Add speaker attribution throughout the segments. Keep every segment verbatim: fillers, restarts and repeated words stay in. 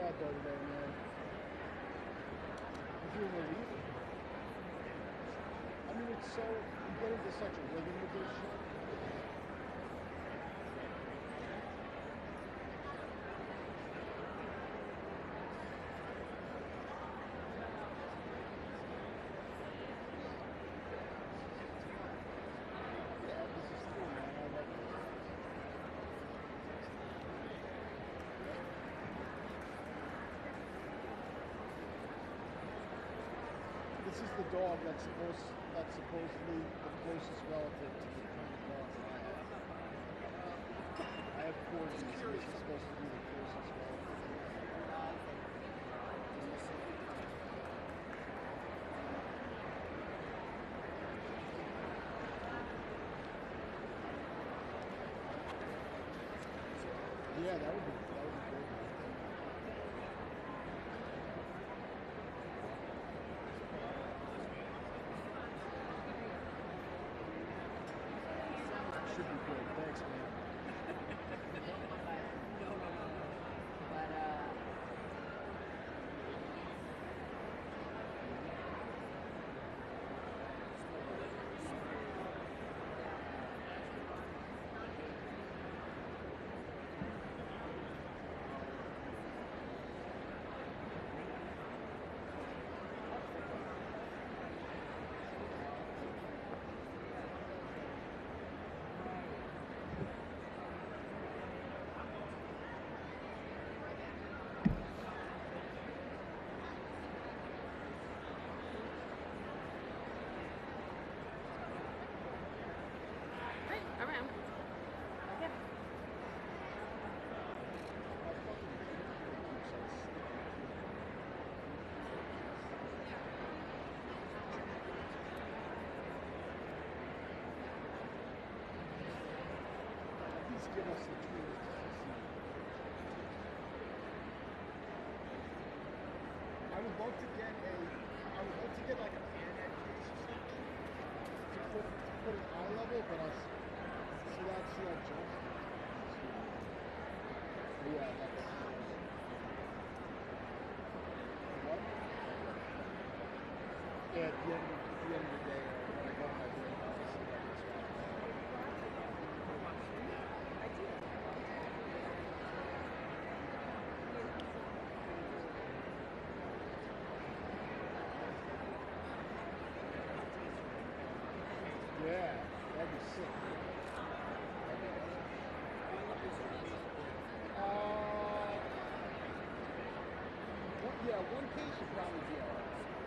Speaker 1: out there today, man? Is you a relief? I mean, it's so, you get into such a rhythm with this shit. This is the dog that's supposed that's supposedly the closest relative to the kind of dogs that I have. I have corgis, and this is supposed to be the closest relative. Yeah, that would be that would be good. Should be good. Thanks, man.
Speaker 2: No, no, no, no. But, uh... around. Yeah.
Speaker 1: Please give us the tools to succeed. I would love to get a, I would love to get like a pan case or something to put, to put at eye level, but I see that, see that jump. Yeah, that's. What? Yeah, at the end of, at the, end of the day, when I go on my break, I'll see that as well. Yeah, that'd be sick. That'd be awesome. Uh, one, yeah, one case would probably be alright.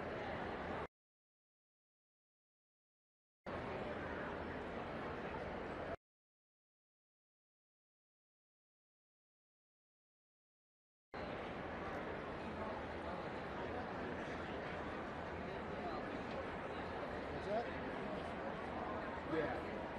Speaker 1: What's that? Yeah.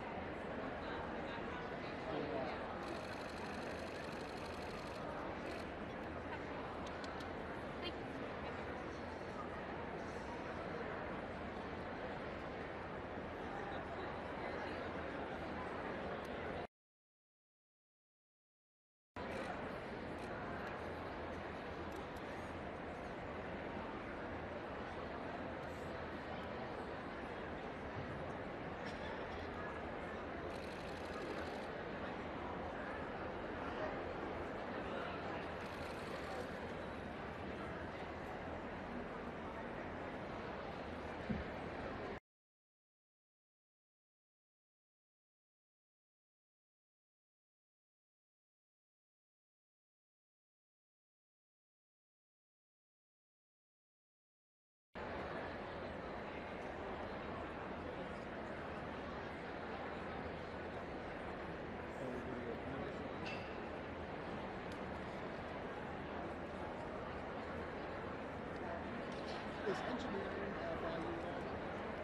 Speaker 1: Is engineering uh, value at all?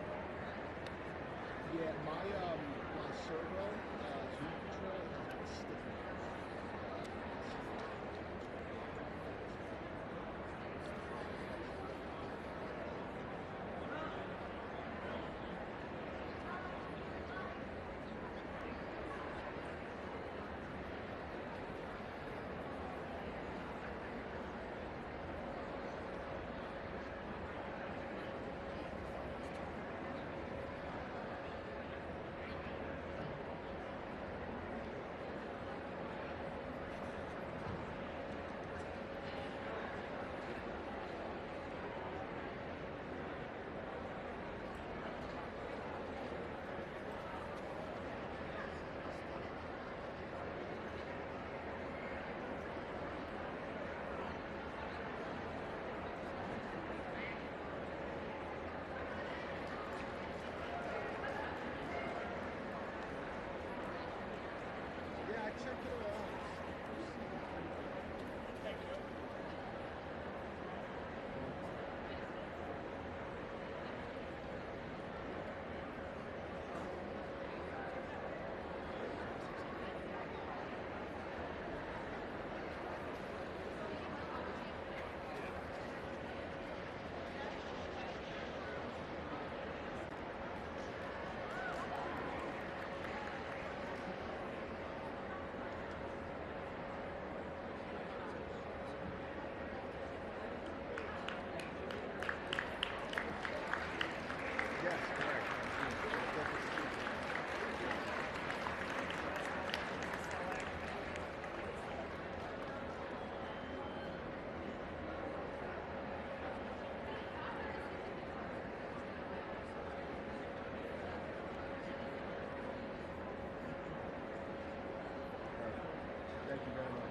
Speaker 1: Yeah, my um my servo uh, zoom control is sticky. check it out. Yes, correct. Thank you very much.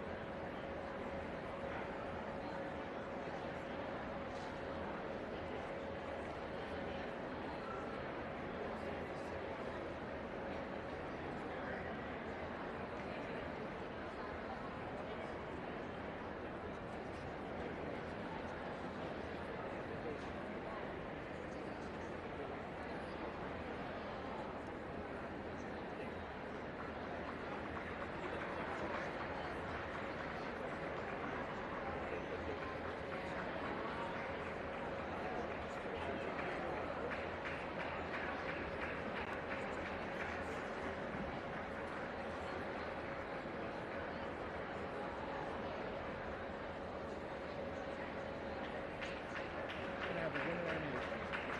Speaker 1: Gonna have a winner on you.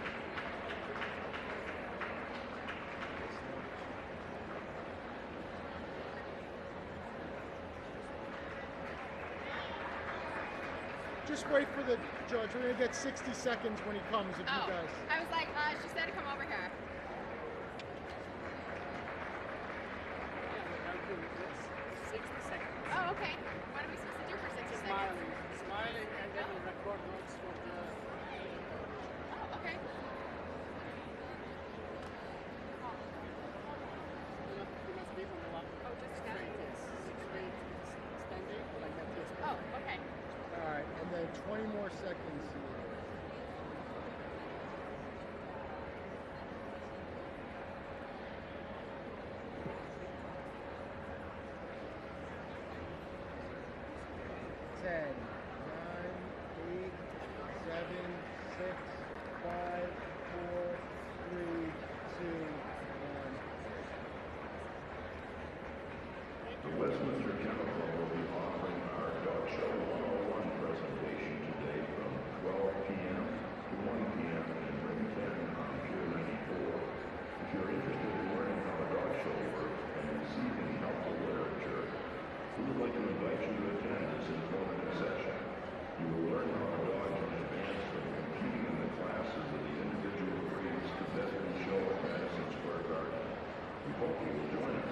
Speaker 1: Just wait for the judge. We're gonna get sixty seconds when he comes. If
Speaker 2: Oh,
Speaker 1: you guys.
Speaker 2: I was like, uh, she said to come over here.
Speaker 3: sixty seconds.
Speaker 2: Oh, okay. What are we supposed to do for sixty seconds?
Speaker 3: Smiling. Smiling and then we'll record notes for the...
Speaker 2: Oh, okay.
Speaker 3: You must, you must be on the one.
Speaker 2: Oh, just
Speaker 3: Straight,
Speaker 2: standing.
Speaker 3: yes. Straight, standing, like that, yes.
Speaker 2: Oh, okay.
Speaker 1: All right, and then twenty more seconds here. Ten, nine, eight, seven, six, five, four, three, two, one.
Speaker 4: The Westminster Kennel Club will be offering our Dog Show one oh one presentation today from twelve p m to one p m in Room ten on Pier ninety-four. If you're interested in learning how a dog show works and receiving helpful literature, we would like to invite you to attend this informative session. You will learn how a dog can advance from competing in the classes of the individual breeds to best in show at Madison Square Garden. We hope you will join us.